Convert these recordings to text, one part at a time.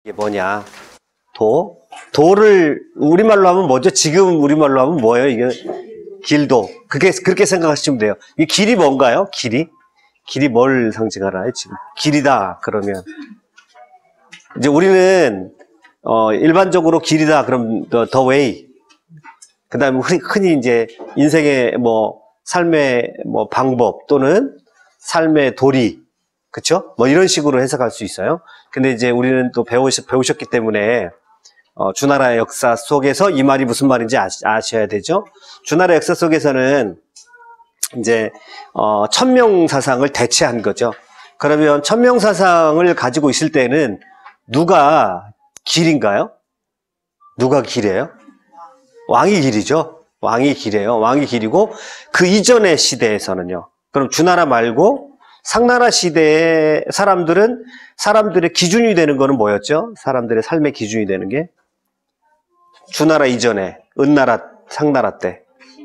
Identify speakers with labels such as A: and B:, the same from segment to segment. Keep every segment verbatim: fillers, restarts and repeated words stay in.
A: 이게 뭐냐? 도? 도를 우리말로 하면 뭐죠? 지금 우리말로 하면 뭐예요? 이게 길도. 그게 그렇게 생각하시면 돼요. 이 길이 뭔가요? 길이? 길이 뭘 상징하나요? 지금 길이다 그러면 이제 우리는 어 일반적으로 길이다 그럼 the, the way. 그다음에 흔히, 흔히 이제 인생의 뭐 삶의 뭐 방법 또는 삶의 도리, 그쵸? 뭐 이런 식으로 해석할 수 있어요. 근데 이제 우리는 또 배우셨, 배우셨기 때문에 어, 주나라의 역사 속에서 이 말이 무슨 말인지 아시, 아셔야 되죠. 주나라 역사 속에서는 이제 어, 천명사상을 대체한 거죠. 그러면 천명사상을 가지고 있을 때는 누가 길인가요? 누가 길이에요? 왕이 길이죠. 왕이 길이에요. 왕이 길이고 그 이전의 시대에서는요. 그럼 주나라 말고 상나라 시대의 사람들은 사람들의 기준이 되는 거는 뭐였죠? 사람들의 삶의 기준이 되는 게 주나라 이전에 은나라, 상나라 때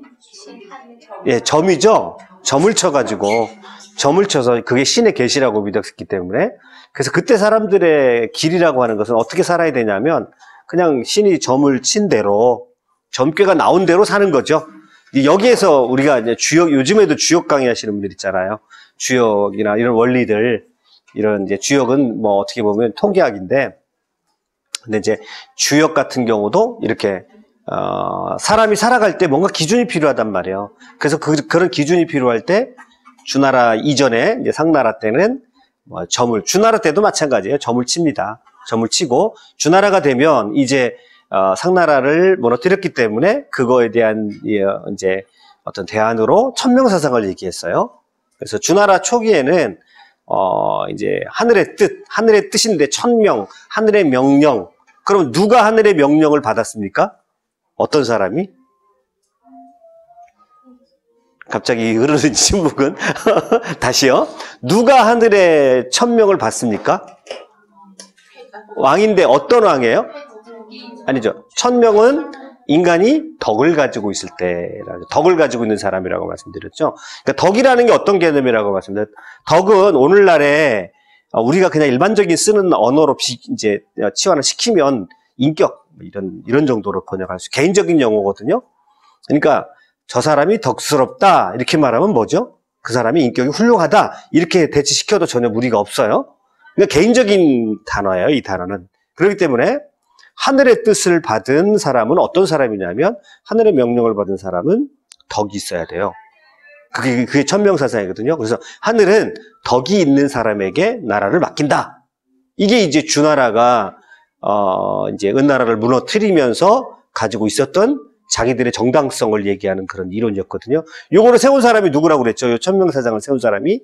A: 예, 점이죠. 점을 쳐가지고 점을 쳐서 그게 신의 계시라고 믿었기 때문에 그래서 그때 사람들의 길이라고 하는 것은 어떻게 살아야 되냐면 그냥 신이 점을 친 대로 점괘가 나온 대로 사는 거죠. 여기에서 우리가 이제 주역, 요즘에도 주역 강의 하시는 분들 있잖아요. 주역이나 이런 원리들, 이런 이제 주역은 뭐 어떻게 보면 통계학인데, 근데 이제 주역 같은 경우도 이렇게, 어, 사람이 살아갈 때 뭔가 기준이 필요하단 말이에요. 그래서 그, 그런 기준이 필요할 때, 주나라 이전에, 이제 상나라 때는 뭐 점을, 주나라 때도 마찬가지예요. 점을 칩니다. 점을 치고, 주나라가 되면 이제 어, 상나라를 무너뜨렸기 때문에 그거에 대한 이제 어떤 대안으로 천명사상을 얘기했어요. 그래서 주나라 초기에는 어 이제 하늘의 뜻, 하늘의 뜻인데 천명, 하늘의 명령. 그럼 누가 하늘의 명령을 받았습니까? 어떤 사람이? 갑자기 흐르는 침묵은 다시요. 누가 하늘의 천명을 받습니까? 왕인데 어떤 왕이에요? 아니죠. 천명은 인간이 덕을 가지고 있을 때라고, 덕을 가지고 있는 사람이라고 말씀드렸죠. 그러니까 덕이라는 게 어떤 개념이라고 말씀드렸죠. 덕은 오늘날에 우리가 그냥 일반적인 쓰는 언어로 비, 이제 치환을 시키면 인격 이런 이런 정도로 번역할 수, 개인적인 용어거든요. 그러니까 저 사람이 덕스럽다 이렇게 말하면 뭐죠? 그 사람이 인격이 훌륭하다 이렇게 대치시켜도 전혀 무리가 없어요. 그러니까 개인적인 단어예요. 이 단어는. 그렇기 때문에 하늘의 뜻을 받은 사람은 어떤 사람이냐면 하늘의 명령을 받은 사람은 덕이 있어야 돼요. 그게, 그게 천명사상이거든요. 그래서 하늘은 덕이 있는 사람에게 나라를 맡긴다. 이게 이제 주나라가 어 이제 은나라를 무너뜨리면서 가지고 있었던 자기들의 정당성을 얘기하는 그런 이론이었거든요. 요거를 세운 사람이 누구라고 그랬죠? 요 천명사상을 세운 사람이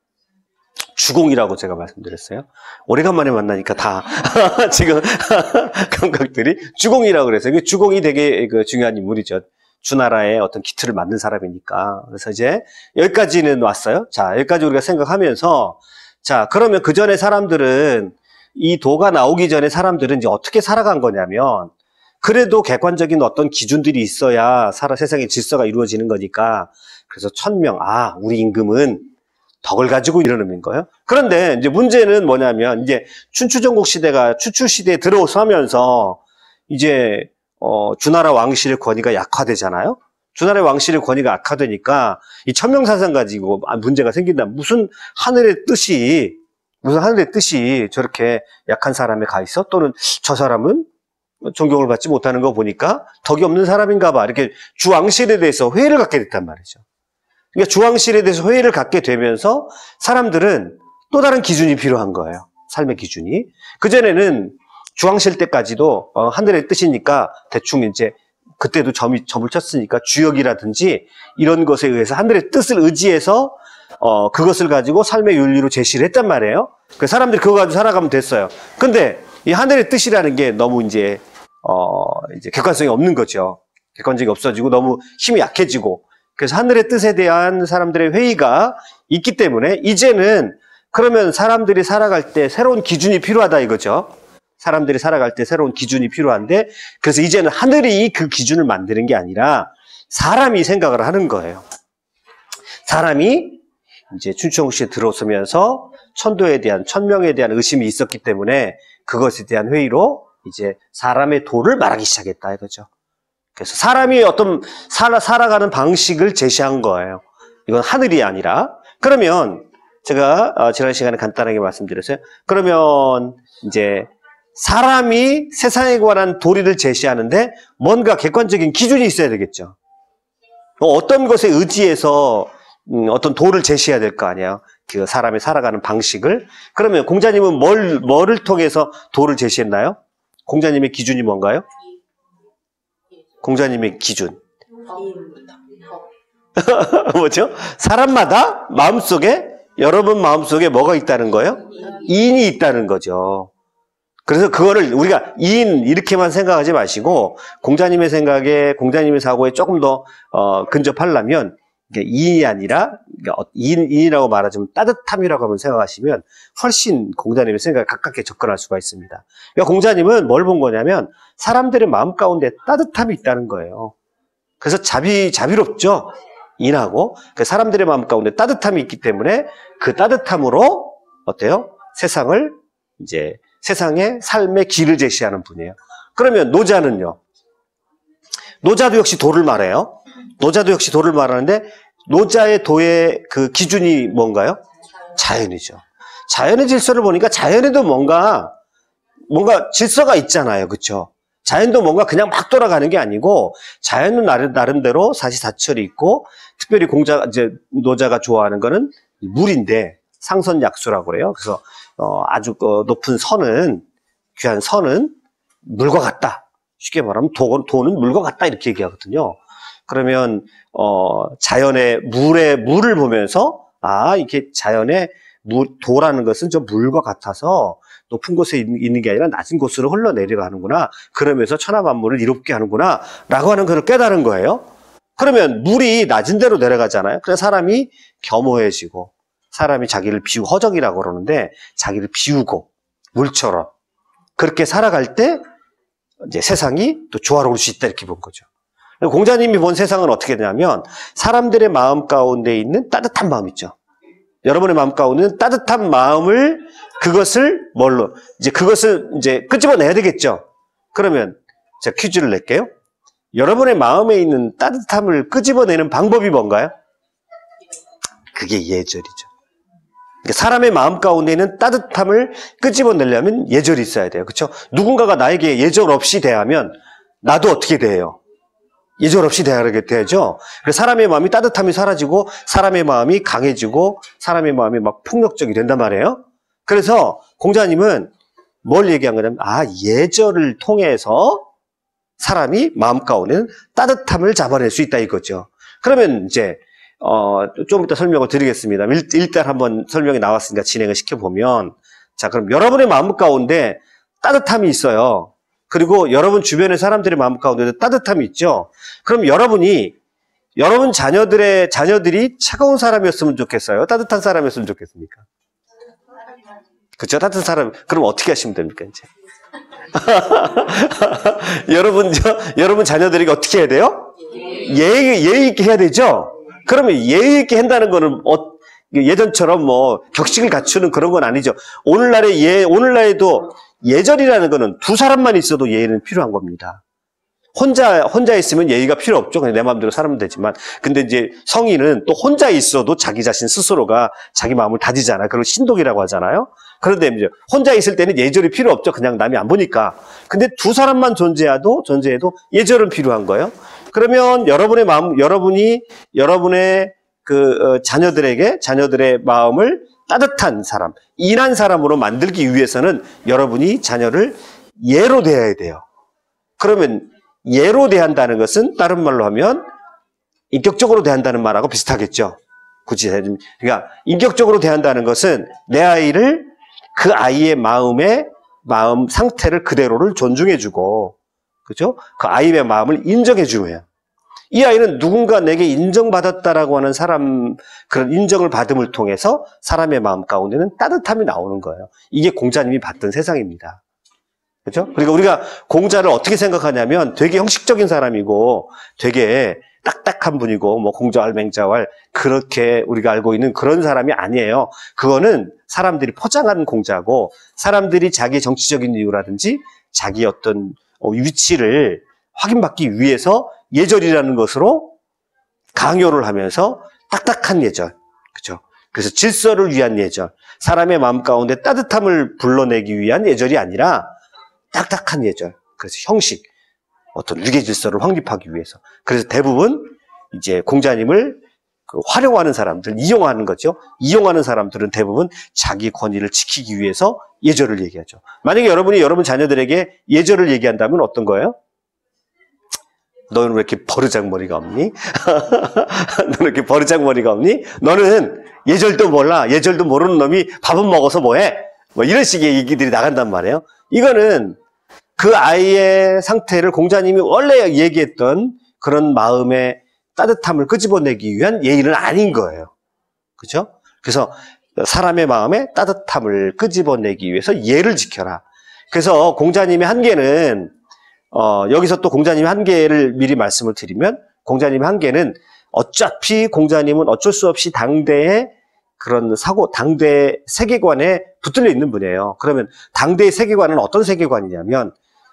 A: 주공이라고 제가 말씀드렸어요. 오래간만에 만나니까 다 지금 감각들이 주공이라고 그랬어요. 주공이 되게 그 중요한 인물이죠. 주나라의 어떤 기틀을 만든 사람이니까. 그래서 이제 여기까지는 왔어요. 자, 여기까지 우리가 생각하면서 자, 그러면 그 전에 사람들은 이 도가 나오기 전에 사람들은 이제 어떻게 살아간 거냐면 그래도 객관적인 어떤 기준들이 있어야 살아 세상의 질서가 이루어지는 거니까 그래서 천명, 아, 우리 임금은 덕을 가지고 이런 의미인 거예요. 그런데 이제 문제는 뭐냐면 이제 춘추전국 시대가 추추 시대에 들어서면서 이제 어 주나라 왕실의 권위가 약화되잖아요. 주나라 왕실의 권위가 약화되니까 이 천명사상 가지고 문제가 생긴다. 무슨 하늘의 뜻이 무슨 하늘의 뜻이 저렇게 약한 사람에 가 있어? 또는 저 사람은 존경을 받지 못하는 거 보니까 덕이 없는 사람인가 봐. 이렇게 주왕실에 대해서 회의를 갖게 됐단 말이죠. 그러니까 주왕실에 대해서 회의를 갖게 되면서 사람들은 또 다른 기준이 필요한 거예요. 삶의 기준이. 그전에는 주왕실 때까지도 어, 하늘의 뜻이니까 대충 이제 그때도 점이, 점을 쳤으니까 주역이라든지 이런 것에 의해서 하늘의 뜻을 의지해서 어, 그것을 가지고 삶의 윤리로 제시를 했단 말이에요. 그 사람들이 그거 가지고 살아가면 됐어요. 근데 이 하늘의 뜻이라는 게 너무 이제, 어, 이제 객관성이 없는 거죠. 객관성이 없어지고 너무 힘이 약해지고 그래서 하늘의 뜻에 대한 사람들의 회의가 있기 때문에 이제는 그러면 사람들이 살아갈 때 새로운 기준이 필요하다 이거죠. 사람들이 살아갈 때 새로운 기준이 필요한데 그래서 이제는 하늘이 그 기준을 만드는 게 아니라 사람이 생각을 하는 거예요. 사람이 이제 춘추전국 시대에 들어서면서 천도에 대한, 천명에 대한 의심이 있었기 때문에 그것에 대한 회의로 이제 사람의 도를 말하기 시작했다 이거죠. 그래서 사람이 어떤 살아, 살아가는 방식을 제시한 거예요. 이건 하늘이 아니라. 그러면 제가 지난 시간에 간단하게 말씀드렸어요. 그러면 이제 사람이 세상에 관한 도리를 제시하는데 뭔가 객관적인 기준이 있어야 되겠죠. 어떤 것에 의지해서 어떤 도를 제시해야 될 거 아니에요. 그 사람이 살아가는 방식을. 그러면 공자님은 뭘, 뭐를 통해서 도를 제시했나요? 공자님의 기준이 뭔가요? 공자님의 기준. 뭐죠? 사람마다 마음속에, 여러분 마음속에 뭐가 있다는 거예요? 이인이 있다는 거죠. 그래서 그거를 우리가 이인 이렇게만 생각하지 마시고 공자님의 생각에, 공자님의 사고에 조금 더 어, 근접하려면 이인이 아니라 이인, 이인이라고 말하자면 따뜻함이라고 한번 생각하시면 훨씬 공자님의 생각에 가깝게 접근할 수가 있습니다. 그러니까 공자님은 뭘 본 거냐면 사람들의 마음 가운데 따뜻함이 있다는 거예요. 그래서 자비, 자비롭죠? 인하고 그 사람들의 마음 가운데 따뜻함이 있기 때문에 그 따뜻함으로 어때요? 세상을 이제 세상의 삶의 길을 제시하는 분이에요. 그러면 노자는요? 노자도 역시 도를 말해요. 노자도 역시 도를 말하는데 노자의 도의 그 기준이 뭔가요? 자연이죠. 자연의 질서를 보니까 자연에도 뭔가 뭔가 질서가 있잖아요. 그렇죠? 자연도 뭔가 그냥 막 돌아가는 게 아니고 자연은 나름, 나름대로 사시사철이 있고 특별히 공자 이제 노자가 좋아하는 거는 물인데 상선약수라고 그래요. 그래서 어, 아주 어, 높은 선은 귀한 선은 물과 같다. 쉽게 말하면 도, 도는 물과 같다 이렇게 얘기하거든요. 그러면 어, 자연의 물의 물을 보면서 아 이렇게 자연의 물, 도라는 것은 저 물과 같아서 높은 곳에 있는 게 아니라 낮은 곳으로 흘러내려가는구나. 그러면서 천하 만물을 이롭게 하는구나 라고 하는 것을 깨달은 거예요. 그러면 물이 낮은 데로 내려가잖아요. 그래서 사람이 겸허해지고 사람이 자기를 비우고 허정이라고 그러는데 자기를 비우고 물처럼 그렇게 살아갈 때 이제 세상이 또 조화로울 수 있다 이렇게 본 거죠. 공자님이 본 세상은 어떻게 되냐면 사람들의 마음 가운데 있는 따뜻한 마음 있죠. 여러분의 마음 가운데는 따뜻한 마음을 그것을 뭘로 이제 그것을 이제 끄집어내야 되겠죠. 그러면 제가 퀴즈를 낼게요. 여러분의 마음에 있는 따뜻함을 끄집어내는 방법이 뭔가요? 그게 예절이죠. 그러니까 사람의 마음 가운데 있는 따뜻함을 끄집어내려면 예절이 있어야 돼요. 그렇죠? 누군가가 나에게 예절 없이 대하면 나도 어떻게 대해요? 예절 없이 대하게 되죠. 그래서 사람의 마음이 따뜻함이 사라지고 사람의 마음이 강해지고 사람의 마음이 막 폭력적이 된단 말이에요. 그래서 공자님은 뭘 얘기한 거냐면 아 예절을 통해서 사람이 마음 가운데는 따뜻함을 잡아낼 수 있다 이거죠. 그러면 이제 어, 좀 이따 설명을 드리겠습니다. 일, 일단 한번 설명이 나왔으니까 진행을 시켜보면 자 그럼 여러분의 마음 가운데 따뜻함이 있어요. 그리고 여러분 주변의 사람들의 마음 가운데도 따뜻함이 있죠. 그럼 여러분이 여러분 자녀들의 자녀들이 차가운 사람이었으면 좋겠어요? 따뜻한 사람이었으면 좋겠습니까? 그렇죠? 따뜻한 사람. 그럼 어떻게 하시면 됩니까 이제? 여러분 저 여러분 자녀들이 어떻게 해야 돼요? 예의 예의 있게 해야 되죠. 그러면 예의 있게 한다는 거는 어, 예전처럼 뭐 격식을 갖추는 그런 건 아니죠. 오늘날의 예 오늘날에도 예절이라는 거는 두 사람만 있어도 예의는 필요한 겁니다. 혼자, 혼자 있으면 예의가 필요 없죠. 그냥 내 마음대로 살면 되지만. 근데 이제 성인은 또 혼자 있어도 자기 자신 스스로가 자기 마음을 다지잖아요. 그걸 신독이라고 하잖아요. 그런데 이제 혼자 있을 때는 예절이 필요 없죠. 그냥 남이 안 보니까. 근데 두 사람만 존재해도, 존재해도 예절은 필요한 거예요. 그러면 여러분의 마음, 여러분이, 여러분의 그, 자녀들에게, 자녀들의 마음을 따뜻한 사람, 인한 사람으로 만들기 위해서는 여러분이 자녀를 예로 대해야 돼요. 그러면 예로 대한다는 것은 다른 말로 하면 인격적으로 대한다는 말하고 비슷하겠죠. 굳이 그러니까 인격적으로 대한다는 것은 내 아이를 그 아이의 마음의 마음 상태를 그대로를 존중해주고, 그렇죠? 그 아이의 마음을 인정해주면 이 아이는 누군가 내게 인정받았다라고 하는 사람, 그런 인정을 받음을 통해서 사람의 마음 가운데는 따뜻함이 나오는 거예요. 이게 공자님이 봤던 세상입니다. 그렇죠? 그러니까 우리가 공자를 어떻게 생각하냐면 되게 형식적인 사람이고 되게 딱딱한 분이고 뭐 공자왈 맹자왈 그렇게 우리가 알고 있는 그런 사람이 아니에요. 그거는 사람들이 포장한 공자고 사람들이 자기 정치적인 이유라든지 자기 어떤 위치를 확인받기 위해서 예절이라는 것으로 강요를 하면서 딱딱한 예절, 그죠? 그래서 질서를 위한 예절, 사람의 마음 가운데 따뜻함을 불러내기 위한 예절이 아니라 딱딱한 예절, 그래서 형식, 어떤 유계 질서를 확립하기 위해서. 그래서 대부분 이제 공자님을 그 활용하는 사람들, 이용하는 거죠. 이용하는 사람들은 대부분 자기 권위를 지키기 위해서 예절을 얘기하죠. 만약에 여러분이 여러분 자녀들에게 예절을 얘기한다면 어떤 거예요? 너는 왜 이렇게 버르장머리가 없니? 너는 왜 이렇게 버르장머리가 없니? 너는 예절도 몰라. 예절도 모르는 놈이 밥은 먹어서 뭐해? 뭐 이런 식의 얘기들이 나간단 말이에요. 이거는 그 아이의 상태를 공자님이 원래 얘기했던 그런 마음의 따뜻함을 끄집어내기 위한 예의는 아닌 거예요. 그죠? 그래서 사람의 마음의 따뜻함을 끄집어내기 위해서 예를 지켜라. 그래서 공자님의 한계는 어, 여기서 또 공자님의 한계를 미리 말씀을 드리면 공자님의 한계는 어차피 공자님은 어쩔 수 없이 당대의 그런 사고, 당대의 세계관에 붙들려 있는 분이에요. 그러면 당대의 세계관은 어떤 세계관이냐면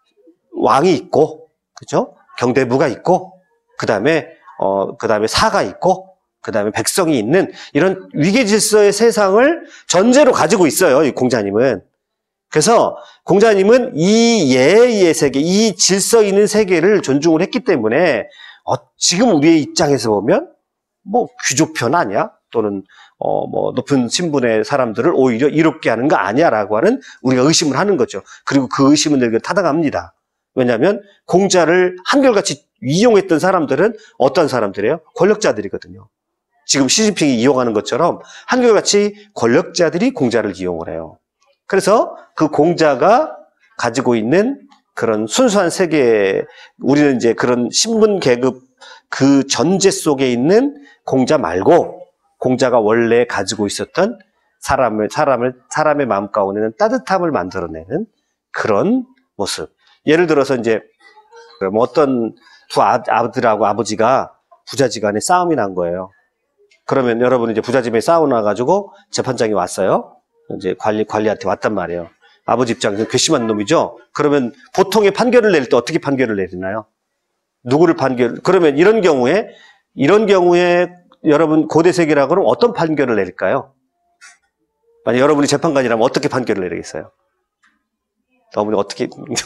A: 왕이 있고, 그죠? 경대부가 있고, 그 다음에, 어, 그 다음에 사가 있고, 그 다음에 백성이 있는 이런 위계 질서의 세상을 전제로 가지고 있어요, 이 공자님은. 그래서 공자님은 이 예의 세계, 이 질서 있는 세계를 존중을 했기 때문에, 어, 지금 우리의 입장에서 보면, 뭐, 귀족편 아니야? 또는, 어, 뭐, 높은 신분의 사람들을 오히려 이롭게 하는 거 아니야? 라고 하는 우리가 의심을 하는 거죠. 그리고 그 의심은 늘 타당합니다. 왜냐하면 공자를 한결같이 이용했던 사람들은 어떤 사람들이에요? 권력자들이거든요. 지금 시진핑이 이용하는 것처럼 한결같이 권력자들이 공자를 이용을 해요. 그래서 그 공자가 가지고 있는 그런 순수한 세계, 우리는 이제 그런 신분 계급 그 전제 속에 있는 공자 말고 공자가 원래 가지고 있었던 사람을, 사람을, 사람의 마음 가운데는 따뜻함을 만들어내는 그런 모습. 예를 들어서 이제 뭐 어떤 두 아들하고 아버지가 부자지간에 싸움이 난 거예요. 그러면 여러분 이제 부자집에 싸움 나가지고 재판장이 왔어요. 이제 관리 관리한테 왔단 말이에요. 아버지 입장에서 괘씸한 놈이죠. 그러면 보통의 판결을 낼 때 어떻게 판결을 내리나요? 누구를 판결? 그러면 이런 경우에 이런 경우에 여러분 고대 세계라고 그러면 어떤 판결을 내릴까요? 만약 여러분이 재판관이라면 어떻게 판결을 내리겠어요? 어머니 어떻게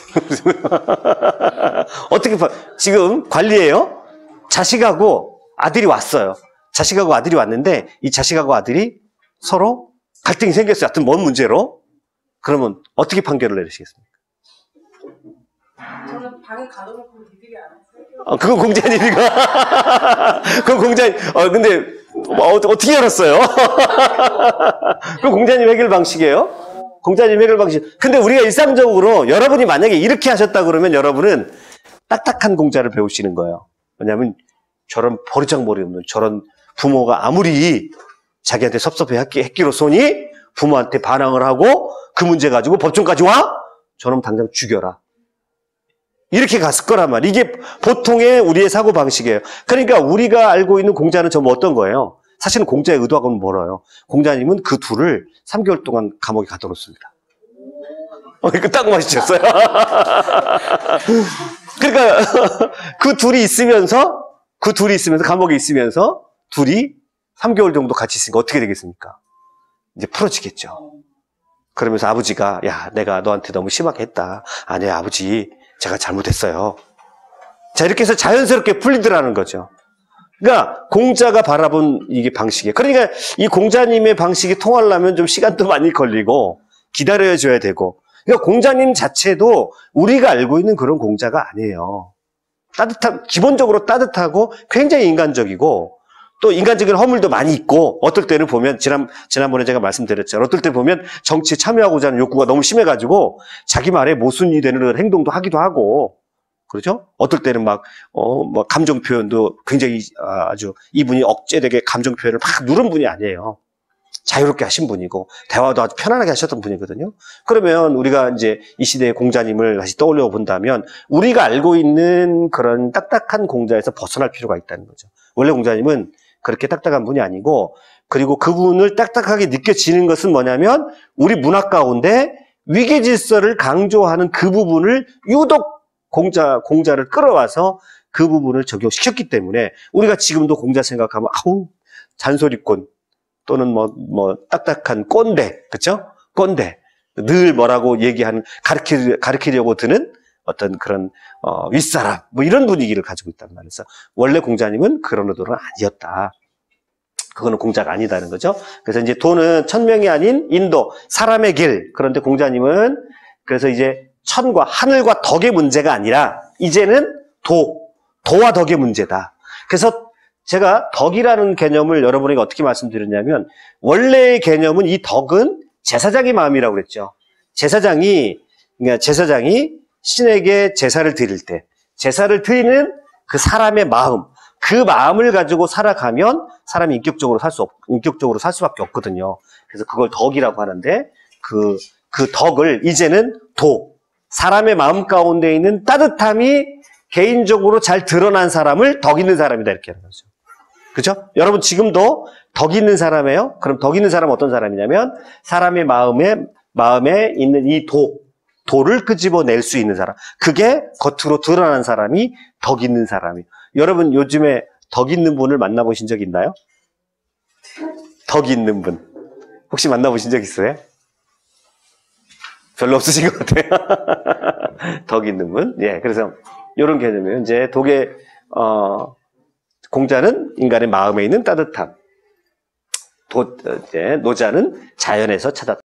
A: 어떻게 지금 관리예요? 자식하고 아들이 왔어요. 자식하고 아들이 왔는데 이 자식하고 아들이 서로 갈등이 생겼어요. 하여튼 뭔 문제로? 그러면 어떻게 판결을 내리시겠습니까?
B: 저는 방에 가둬놓고 니들이 알았어요.
A: 어, 그건 공자님이가 그건 공자님. 어 근데 어, 어떻게 알았어요? 그건 공자님 해결 방식이에요. 공자님 해결 방식. 근데 우리가 일상적으로 여러분이 만약에 이렇게 하셨다 그러면 여러분은 딱딱한 공자를 배우시는 거예요. 왜냐하면 저런 버르장머리 없는 저런 부모가 아무리 자기한테 섭섭해 했기로서니 부모한테 반항을 하고 그 문제 가지고 법정까지 와? 저놈 당장 죽여라. 이렇게 갔을 거란 말이에요. 이게 보통의 우리의 사고방식이에요. 그러니까 우리가 알고 있는 공자는 전부 어떤 거예요? 사실은 공자의 의도하고는 멀어요. 공자님은 그 둘을 삼 개월 동안 감옥에 가둬놓습니다. 어, 이거 딱 맛있었어요. 그러니까 그 둘이 있으면서 그 둘이 있으면서 감옥에 있으면서 둘이 삼 개월 정도 같이 있으니까 어떻게 되겠습니까? 이제 풀어지겠죠. 그러면서 아버지가 야 내가 너한테 너무 심하게 했다. 아니에요 아버지 제가 잘못했어요. 자 이렇게 해서 자연스럽게 풀리더라는 거죠. 그러니까 공자가 바라본 이게 방식이에요. 그러니까 이 공자님의 방식이 통하려면 좀 시간도 많이 걸리고 기다려줘야 되고 그러니까 공자님 자체도 우리가 알고 있는 그런 공자가 아니에요. 따뜻한 기본적으로 따뜻하고 굉장히 인간적이고 또 인간적인 허물도 많이 있고 어떨 때는 보면 지난, 지난번에 제가 말씀드렸죠. 어떨 때 보면 정치에 참여하고자 하는 욕구가 너무 심해가지고 자기 말에 모순이 되는 행동도 하기도 하고 그렇죠? 어떨 때는 막, 어, 뭐, 감정 표현도 굉장히 아주 이분이 억제되게 감정 표현을 막 누른 분이 아니에요. 자유롭게 하신 분이고 대화도 아주 편안하게 하셨던 분이거든요. 그러면 우리가 이제 이 시대의 공자님을 다시 떠올려 본다면 우리가 알고 있는 그런 딱딱한 공자에서 벗어날 필요가 있다는 거죠. 원래 공자님은 그렇게 딱딱한 분이 아니고, 그리고 그분을 딱딱하게 느껴지는 것은 뭐냐면 우리 문화 가운데 위계 질서를 강조하는 그 부분을 유독 공자, 공자를 끌어와서 그 부분을 적용시켰기 때문에 우리가 지금도 공자 생각하면 아우 잔소리꾼 또는 뭐, 뭐 딱딱한 꼰대, 그쵸? 꼰대. 늘 뭐라고 얘기하는, 가르치, 가르치려고 드는 어떤 그런 어, 윗사람 뭐 이런 분위기를 가지고 있단 말이죠. 원래 공자님은 그런 의도는 아니었다. 그거는 공자가 아니다는 거죠. 그래서 이제 도는 천명이 아닌 인도, 사람의 길. 그런데 공자님은 그래서 이제 천과 하늘과 덕의 문제가 아니라 이제는 도, 도와 덕의 문제다. 그래서 제가 덕이라는 개념을 여러분에게 어떻게 말씀드렸냐면 원래의 개념은 이 덕은 제사장의 마음이라고 그랬죠. 제사장이, 그러니까 제사장이 신에게 제사를 드릴 때 제사를 드리는 그 사람의 마음, 그 마음을 가지고 살아가면 사람이 인격적으로 살 수 없, 인격적으로 살 수밖에 없거든요. 그래서 그걸 덕이라고 하는데 그, 그 덕을 이제는 도, 사람의 마음 가운데 있는 따뜻함이 개인적으로 잘 드러난 사람을 덕 있는 사람이다 이렇게 하는 거죠. 그죠? 여러분 지금도 덕 있는 사람이에요? 그럼 덕 있는 사람은 어떤 사람이냐면 사람의 마음에, 마음에 있는 이 도, 도를 끄집어낼 수 있는 사람. 그게 겉으로 드러난 사람이 덕 있는 사람이에요. 여러분 요즘에 덕 있는 분을 만나보신 적 있나요? 덕 있는 분. 혹시 만나보신 적 있어요? 별로 없으신 것 같아요. 덕 있는 분. 예, 그래서 이런 개념이에요. 이제 독의, 어, 공자는 인간의 마음에 있는 따뜻함. 도, 이제 노자는 자연에서 찾았다.